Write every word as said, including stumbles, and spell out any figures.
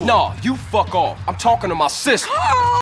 Nah, you fuck off. I'm talking to my sister.